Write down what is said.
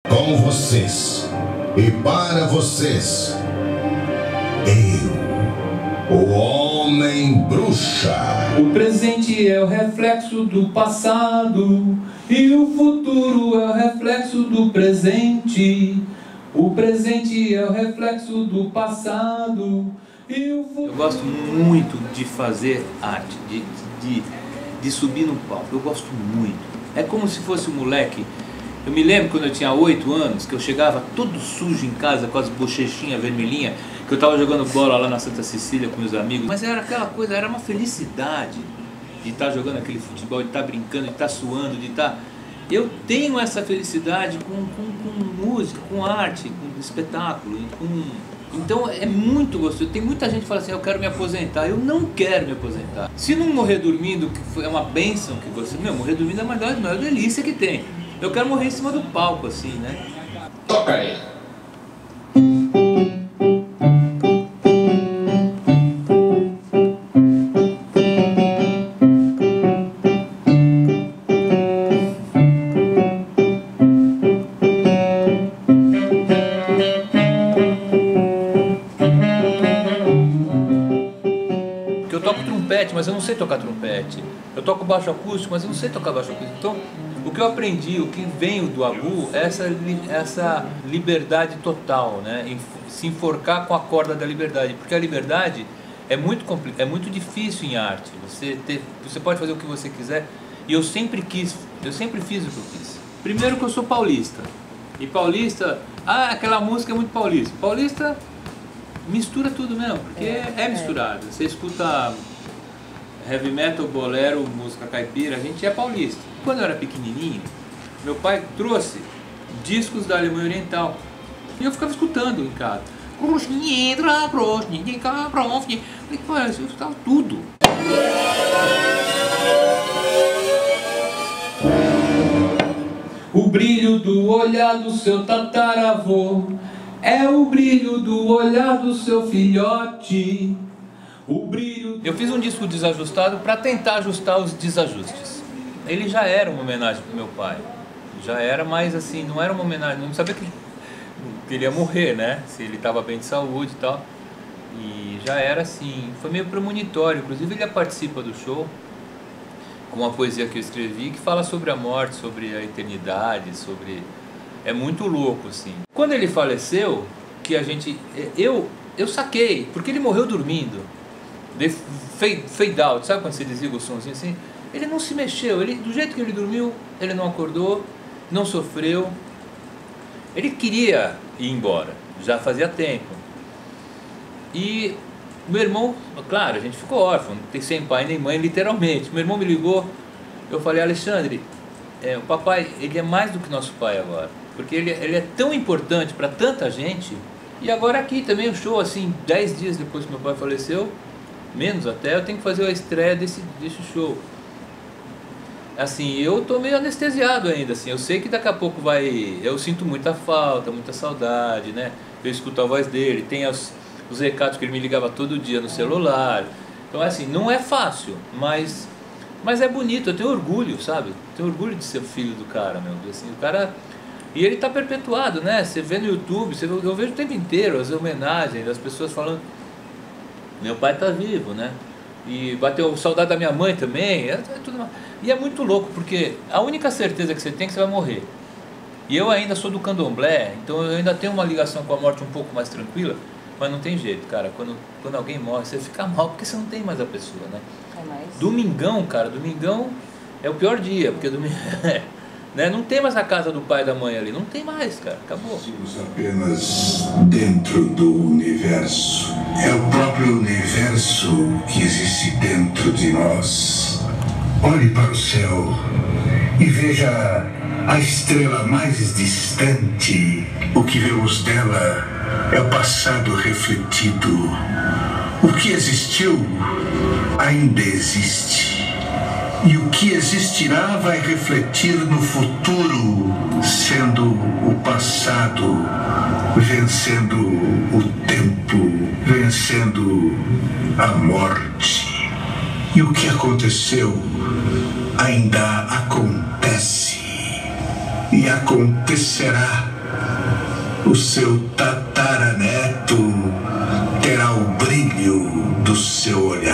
Com vocês e para vocês, eu, o Homem Bruxa. O presente é o reflexo do passado e o futuro é o reflexo do presente. O presente é o reflexo do passado e o futuro... Eu gosto muito de fazer arte, de subir no palco. Eu gosto muito. É como se fosse um moleque. Eu me lembro quando eu tinha 8 anos, que eu chegava todo sujo em casa com as bochechinhas vermelhinhas, que eu estava jogando bola lá na Santa Cecília com meus amigos. Mas era aquela coisa, era uma felicidade de estar jogando aquele futebol, de estar brincando, de estar suando, de estar... Eu tenho essa felicidade com música, com arte, com espetáculo, Então é muito gostoso. Tem muita gente que fala assim, eu quero me aposentar. Eu não quero me aposentar. Se não morrer dormindo, que é uma bênção que você... morrer dormindo é a maior delícia que tem. Eu quero morrer em cima do palco, assim, né? Toca aí. Porque eu toco trompete, mas eu não sei tocar trompete. Eu toco baixo acústico, mas eu não sei tocar baixo acústico. Então, o que eu aprendi, o que veio do Agu, é essa liberdade total, né? Se enforcar com a corda da liberdade. Porque a liberdade é muito complicada, é muito difícil em arte. Você pode fazer o que você quiser. E eu sempre fiz o que eu quis. Primeiro que eu sou paulista. E paulista, aquela música é muito paulista. Paulista mistura tudo mesmo, porque é misturado. Você escuta heavy metal, bolero, música caipira, a gente é paulista. Quando eu era pequenininho, meu pai trouxe discos da Alemanha Oriental e eu ficava escutando em casa. Falei, pô, eu escutava tudo. O brilho do olhar do seu tataravô é o brilho do olhar do seu filhote. O brilho... Eu fiz um disco desajustado para tentar ajustar os desajustes. Ele já era uma homenagem pro meu pai. Já era, mas assim, não era uma homenagem, não sabia que ele ia morrer, né? Se ele estava bem de saúde e tal. E já era assim, foi meio premonitório. Inclusive ele participa do show com uma poesia que eu escrevi que fala sobre a morte, sobre a eternidade, sobre... É muito louco, assim. Quando ele faleceu, que a gente... Eu saquei, porque ele morreu dormindo. Fade out, sabe quando você desliga o somzinho assim? Ele não se mexeu, do jeito que ele dormiu, ele não acordou, não sofreu. Ele queria ir embora, já fazia tempo. E meu irmão, claro, a gente ficou órfão, não tem sem pai nem mãe, literalmente. Meu irmão me ligou, eu falei, Alexandre, o papai, ele é mais do que nosso pai agora. Porque ele é tão importante para tanta gente. E agora aqui também o show, assim, 10 dias depois que meu pai faleceu, menos até, eu tenho que fazer a estreia desse show. Assim, eu tô meio anestesiado ainda, assim, eu sei que daqui a pouco eu sinto muita falta, muita saudade, né? Eu escuto a voz dele, tem os recados que ele me ligava todo dia no celular. Então, assim, não é fácil, mas é bonito, eu tenho orgulho, sabe? Tenho orgulho de ser filho do cara, meu Deus, assim, o cara... E ele tá perpetuado, né? Você vê no YouTube, eu vejo o tempo inteiro as homenagens, as pessoas falando... Meu pai tá vivo, né? E bateu saudade da minha mãe também, tudo... E é muito louco, porque a única certeza que você tem é que você vai morrer. E eu ainda sou do candomblé, então eu ainda tenho uma ligação com a morte um pouco mais tranquila, mas não tem jeito, cara. Quando alguém morre, você fica mal, porque você não tem mais a pessoa, né? Domingão, cara, domingão é o pior dia, porque domingo... Né? Não tem mais a casa do pai e da mãe ali, não tem mais, cara, acabou. Estamos apenas dentro do universo. É o próprio universo que existe dentro de nós. Olhe para o céu e veja a estrela mais distante. O que vemos dela é o passado refletido. O que existiu ainda existe. E o que existirá vai refletir no futuro, sendo o passado, vencendo o tempo, vencendo a morte. E o que aconteceu ainda acontece e acontecerá o seu tataraneto terá o brilho do seu olhar.